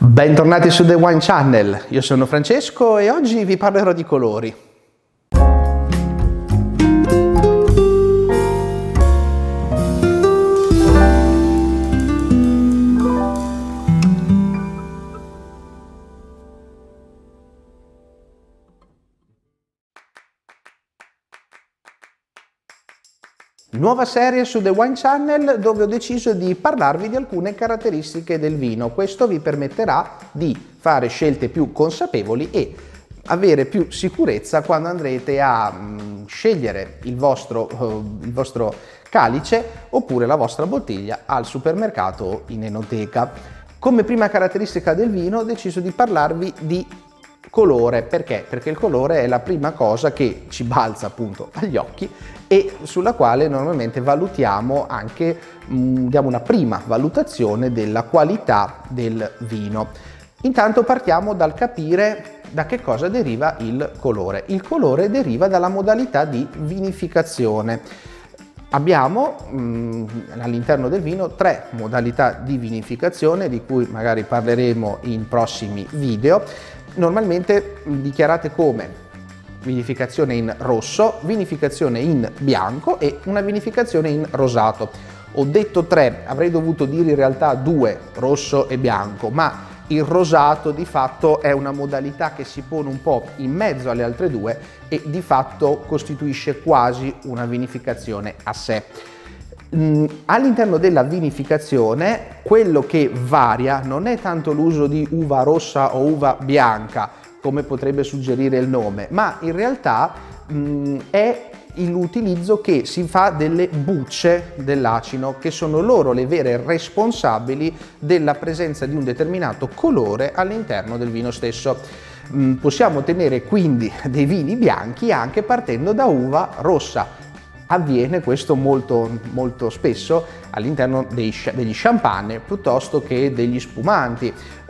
Bentornati su The Wine Channel, io sono Francesco e oggi vi parlerò di colori. Nuova serie su The Wine Channel dove ho deciso di parlarvi di alcune caratteristiche del vino. Questo vi permetterà di fare scelte più consapevoli e avere più sicurezza quando andrete a scegliere il vostro calice oppure la vostra bottiglia al supermercato o in enoteca. Come prima caratteristica del vino ho deciso di parlarvi di colore. Perché? Perché il colore è la prima cosa che ci balza appunto agli occhi e sulla quale normalmente valutiamo anche, diamo una prima valutazione della qualità del vino. Intanto partiamo dal capire da che cosa deriva il colore. Il colore deriva dalla modalità di vinificazione. Abbiamo all'interno del vino tre modalità di vinificazione di cui magari parleremo in prossimi video, normalmente dichiarate come vinificazione in rosso, vinificazione in bianco e una vinificazione in rosato. Ho detto tre, avrei dovuto dire in realtà due, rosso e bianco, ma il rosato di fatto è una modalità che si pone un po' in mezzo alle altre due e di fatto costituisce quasi una vinificazione a sé. All'interno della vinificazione quello che varia non è tanto l'uso di uva rossa o uva bianca, come potrebbe suggerire il nome, ma in realtà è l'utilizzo che si fa delle bucce dell'acino, che sono loro le vere responsabili della presenza di un determinato colore all'interno del vino stesso. Possiamo ottenere quindi dei vini bianchi anche partendo da uva rossa. Avviene questo molto spesso all'interno degli champagne piuttosto che degli spumanti.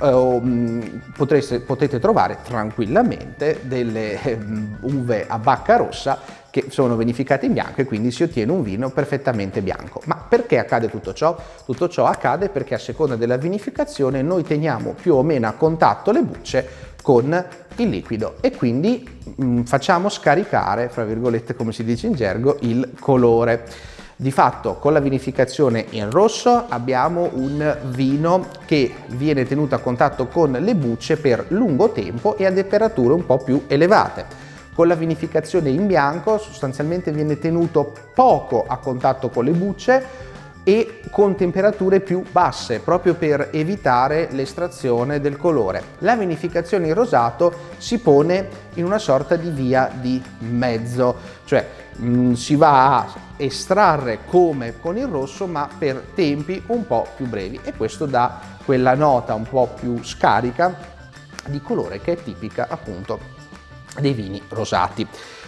Potete trovare tranquillamente delle uve a bacca rossa che sono vinificate in bianco e quindi si ottiene un vino perfettamente bianco. Ma perché accade tutto ciò? Tutto ciò accade perché a seconda della vinificazione noi teniamo più o meno a contatto le bucce con il liquido e quindi facciamo scaricare, fra virgolette come si dice in gergo, il colore. Di fatto con la vinificazione in rosso abbiamo un vino che viene tenuto a contatto con le bucce per lungo tempo e a temperature un po' più elevate. Con la vinificazione in bianco sostanzialmente viene tenuto poco a contatto con le bucce e con temperature più basse proprio per evitare l'estrazione del colore. La vinificazione in rosato si pone in una sorta di via di mezzo, cioè si va a estrarre come con il rosso ma per tempi un po' più brevi e questo dà quella nota un po' più scarica di colore che è tipica appunto dei vini rosati.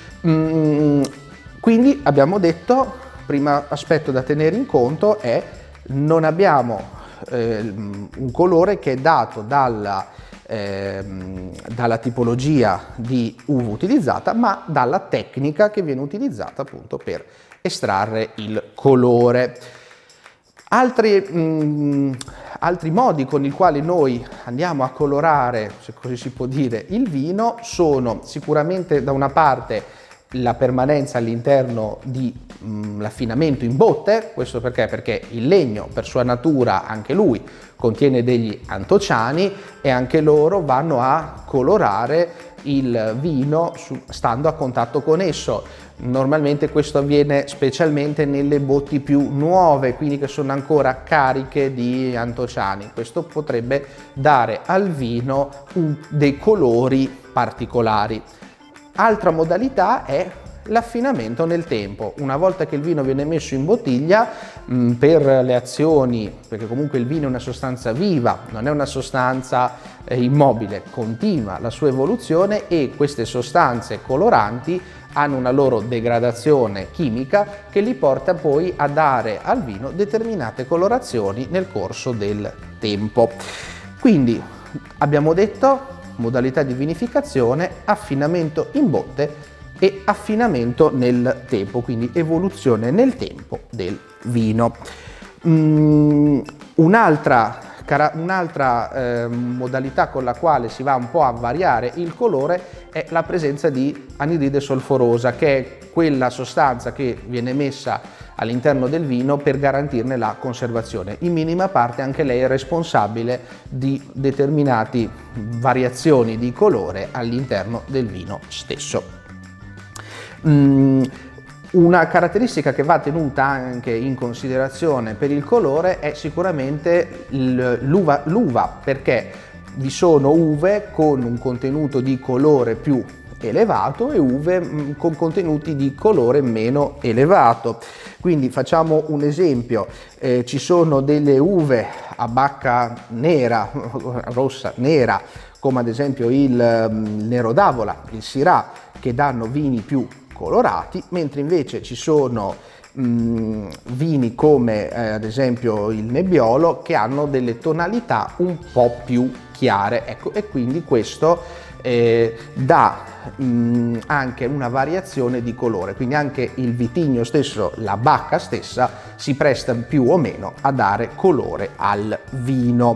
Quindi abbiamo detto, primo aspetto da tenere in conto è non abbiamo un colore che è dato dalla tipologia di uva utilizzata, ma dalla tecnica che viene utilizzata appunto per estrarre il colore. Altri modi con i quali noi andiamo a colorare, se così si può dire, il vino sono sicuramente da una parte la permanenza all'interno di l'affinamento in botte. Questo perché? Perché il legno per sua natura anche lui contiene degli antociani e anche loro vanno a colorare il vino stando a contatto con esso. Normalmente questo avviene specialmente nelle botti più nuove, quindi che sono ancora cariche di antociani. Questo potrebbe dare al vino dei colori particolari. Altra modalità è l'affinamento nel tempo. Una volta che il vino viene messo in bottiglia per le azioni, perché comunque il vino è una sostanza viva, non è una sostanza immobile, continua la sua evoluzione e queste sostanze coloranti hanno una loro degradazione chimica che li porta poi a dare al vino determinate colorazioni nel corso del tempo. Quindi abbiamo detto modalità di vinificazione, affinamento in botte e affinamento nel tempo, quindi evoluzione nel tempo del vino. Un'altra Un'altra modalità con la quale si va un po' a variare il colore è la presenza di anidride solforosa, che è quella sostanza che viene messa all'interno del vino per garantirne la conservazione. In minima parte anche lei è responsabile di determinate variazioni di colore all'interno del vino stesso. Una caratteristica che va tenuta anche in considerazione per il colore è sicuramente l'uva, perché vi sono uve con un contenuto di colore più elevato e uve con contenuti di colore meno elevato. Quindi facciamo un esempio, ci sono delle uve a bacca nera, rossa, nera, come ad esempio il Nero d'Avola, il Syrah, che danno vini più colorati, mentre invece ci sono vini come ad esempio il Nebbiolo che hanno delle tonalità un po' più chiare, ecco, e quindi questo dà anche una variazione di colore, quindi anche il vitigno stesso, la bacca stessa, si presta più o meno a dare colore al vino.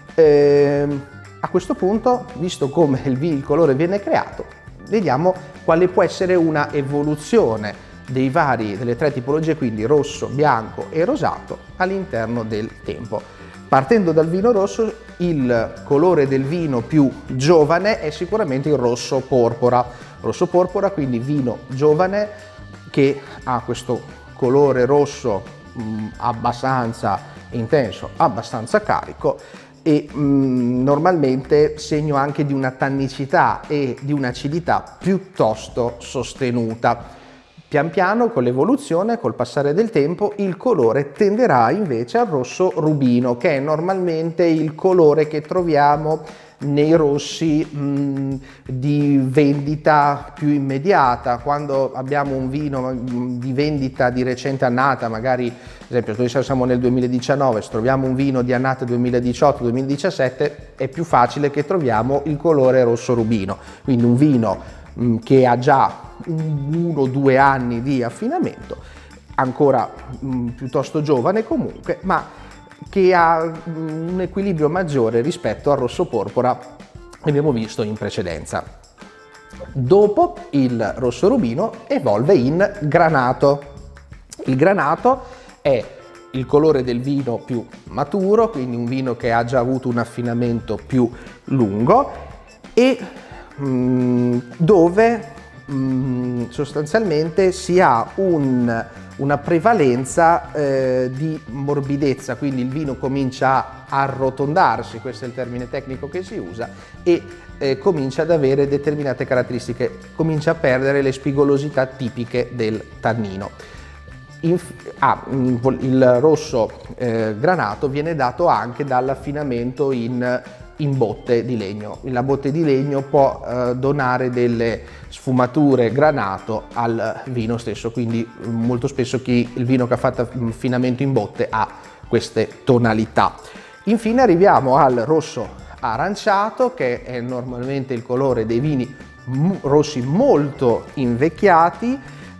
A questo punto, visto come il colore viene creato, vediamo quale può essere una evoluzione delle tre tipologie, quindi rosso, bianco e rosato, all'interno del tempo. Partendo dal vino rosso, il colore del vino più giovane è sicuramente il rosso porpora. Rosso porpora, quindi vino giovane che ha questo colore rosso abbastanza intenso, abbastanza carico, e normalmente segno anche di una tannicità e di un'acidità piuttosto sostenuta. Pian piano, con l'evoluzione, col passare del tempo, il colore tenderà invece al rosso rubino, che è normalmente il colore che troviamo nei rossi di vendita più immediata. Quando abbiamo un vino di vendita di recente annata, magari ad esempio noi siamo nel 2019, se troviamo un vino di annata 2018-2017 è più facile che troviamo il colore rosso rubino, quindi un vino che ha già 1 o 2 anni di affinamento, ancora piuttosto giovane comunque, ma che ha un equilibrio maggiore rispetto al rosso porpora che abbiamo visto in precedenza. Dopo il rosso rubino evolve in granato. Il granato è il colore del vino più maturo, quindi un vino che ha già avuto un affinamento più lungo e dove sostanzialmente si ha una prevalenza di morbidezza, quindi il vino comincia a arrotondarsi, questo è il termine tecnico che si usa, e comincia ad avere determinate caratteristiche, comincia a perdere le spigolosità tipiche del tannino. Il rosso granato viene dato anche dall'affinamento in botte di legno. La botte di legno può donare delle sfumature granato al vino stesso, quindi molto spesso il vino che ha fatto affinamento in botte ha queste tonalità. Infine arriviamo al rosso aranciato, che è normalmente il colore dei vini rossi molto invecchiati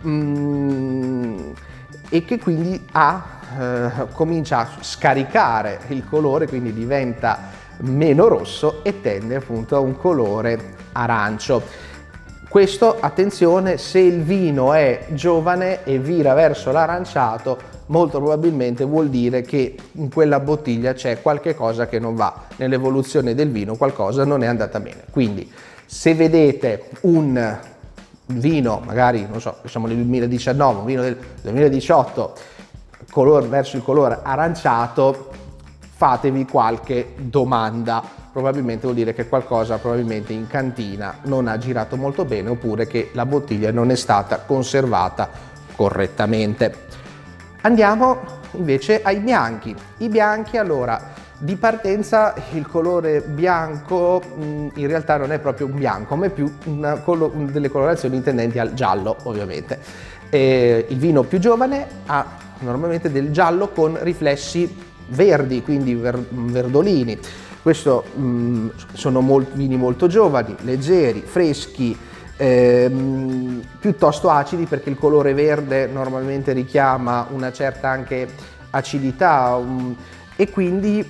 e che quindi comincia a scaricare il colore, quindi diventa meno rosso e tende appunto a un colore arancio. Questo, attenzione, se il vino è giovane e vira verso l'aranciato, molto probabilmente vuol dire che in quella bottiglia c'è qualche cosa che non va, nell'evoluzione del vino qualcosa non è andata bene. Quindi se vedete un vino, magari non so, siamo nel 2019, un vino del 2018 verso il colore aranciato, fatevi qualche domanda, probabilmente vuol dire che qualcosa probabilmente in cantina non ha girato molto bene, oppure che la bottiglia non è stata conservata correttamente. Andiamo invece ai bianchi. I bianchi, allora, di partenza il colore bianco in realtà non è proprio un bianco, ma è più delle colorazioni tendenti al giallo, ovviamente. Il vino più giovane ha normalmente del giallo con riflessi verdi, quindi verdolini. Questo sono vini molto giovani, leggeri, freschi, piuttosto acidi, perché il colore verde normalmente richiama una certa anche acidità e quindi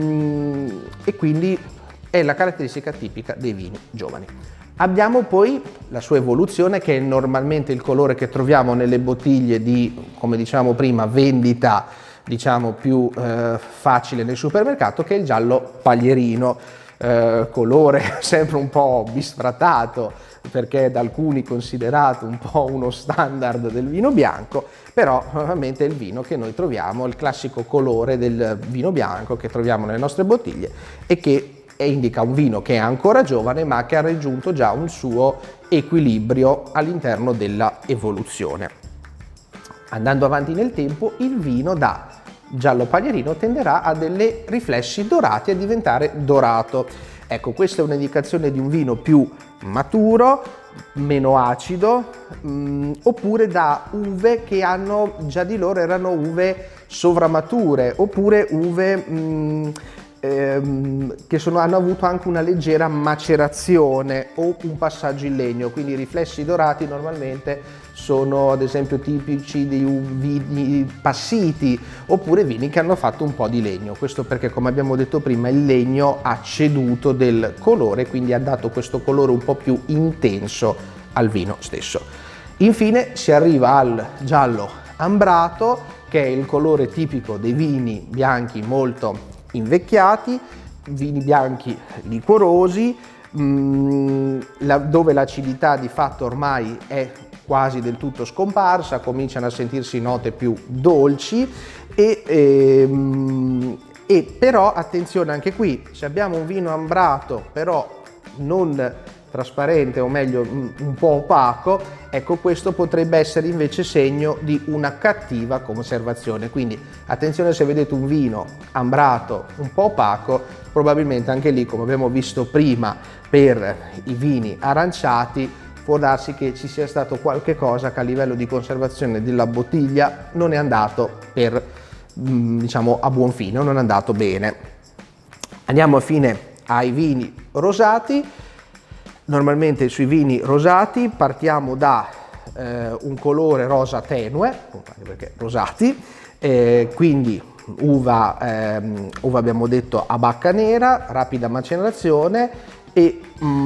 è la caratteristica tipica dei vini giovani. Abbiamo poi la sua evoluzione, che è normalmente il colore che troviamo nelle bottiglie di, come dicevamo prima, vendita diciamo più facile nel supermercato, che è il giallo paglierino, colore sempre un po' bisfrattato, perché è da alcuni considerato un po' uno standard del vino bianco, però ovviamente è il vino che noi troviamo, il classico colore del vino bianco che troviamo nelle nostre bottiglie e che indica un vino che è ancora giovane ma che ha raggiunto già un suo equilibrio all'interno della evoluzione. Andando avanti nel tempo, il vino da giallo paglierino tenderà a delle riflessi dorati, a diventare dorato. Ecco, questa è un'indicazione di un vino più maturo, meno acido, oppure da uve che hanno già di loro erano uve sovramature, oppure uve che hanno avuto anche una leggera macerazione o un passaggio in legno. Quindi i riflessi dorati normalmente sono ad esempio tipici di vini passiti oppure vini che hanno fatto un po' di legno. Questo perché, come abbiamo detto prima, il legno ha ceduto del colore, quindi ha dato questo colore un po' più intenso al vino stesso. Infine si arriva al giallo ambrato, che è il colore tipico dei vini bianchi molto invecchiati, vini bianchi liquorosi, dove l'acidità di fatto ormai è quasi del tutto scomparsa, cominciano a sentirsi note più dolci e però attenzione anche qui, se abbiamo un vino ambrato però non trasparente, o meglio un po' opaco, ecco, questo potrebbe essere invece segno di una cattiva conservazione. Quindi attenzione, se vedete un vino ambrato un po' opaco, probabilmente anche lì, come abbiamo visto prima per i vini aranciati, può darsi che ci sia stato qualche cosa che a livello di conservazione della bottiglia non è andato diciamo a buon fine, non è andato bene. Andiamo a fine ai vini rosati. Normalmente sui vini rosati partiamo da un colore rosa tenue, perché rosati, quindi uva abbiamo detto a bacca nera, rapida macerazione e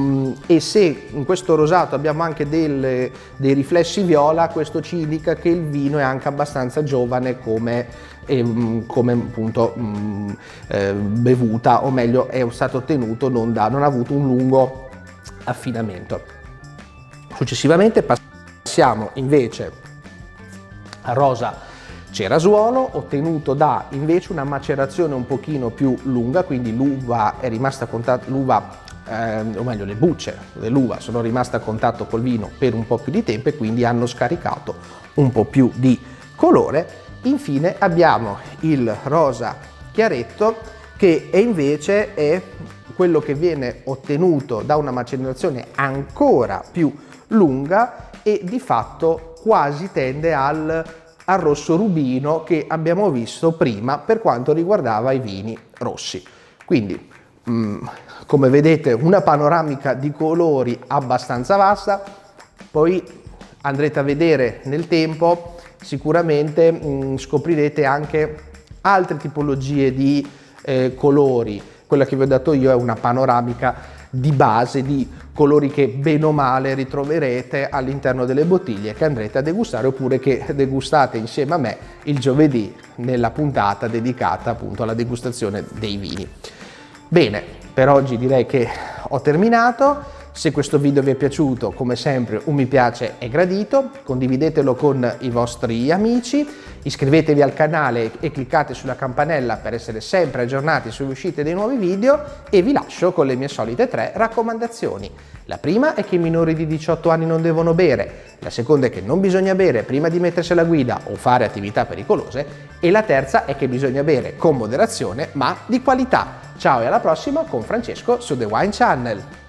se in questo rosato abbiamo anche dei riflessi viola, questo ci indica che il vino è anche abbastanza giovane come appunto bevuta, o meglio è stato ottenuto, non ha avuto un lungo affinamento. Successivamente passiamo invece al rosa cerasuolo, ottenuto da invece una macerazione un pochino più lunga, quindi l'uva è rimasta a contatto, o meglio le bucce dell'uva sono rimaste a contatto col vino per un po' più di tempo e quindi hanno scaricato un po' più di colore. Infine abbiamo il rosa chiaretto, che invece è quello che viene ottenuto da una macerazione ancora più lunga e di fatto quasi tende al rosso rubino che abbiamo visto prima per quanto riguardava i vini rossi. Quindi come vedete una panoramica di colori abbastanza vasta, poi andrete a vedere nel tempo, sicuramente scoprirete anche altre tipologie di colori. Quella che vi ho dato io è una panoramica di base di colori che bene o male ritroverete all'interno delle bottiglie che andrete a degustare, oppure che degustate insieme a me il giovedì nella puntata dedicata appunto alla degustazione dei vini. Bene, per oggi direi che ho terminato. Se questo video vi è piaciuto, come sempre un mi piace è gradito, condividetelo con i vostri amici, iscrivetevi al canale e cliccate sulla campanella per essere sempre aggiornati sulle uscite dei nuovi video, e vi lascio con le mie solite 3 raccomandazioni. La prima è che i minori di 18 anni non devono bere, la seconda è che non bisogna bere prima di mettersi alla guida o fare attività pericolose, e la terza è che bisogna bere con moderazione ma di qualità. Ciao e alla prossima con Francesco su The Wine Channel!